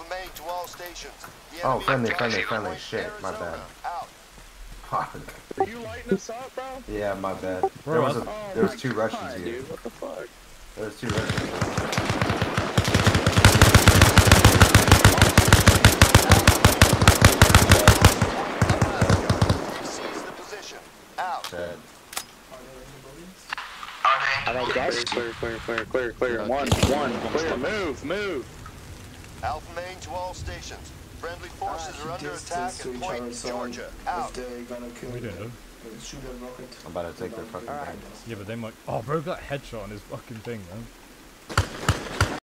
main to all stations. The Oh, enemy friendly. Point Shit, my Arizona. bad. Out. Are you lighting us up, bro? Yeah, my bad. There was two Russians here. Dude, what the fuck? There was two Russians. Seize the position. Out. Dead. Alright, guys. Clear. Okay. One, clear. Move. Alpha main to all stations. Friendly forces are under attack at Point Georgia. Out. We don't know. I'm about to take their fucking thing. Yeah, but they might. Oh, bro got a headshot on his fucking thing, man.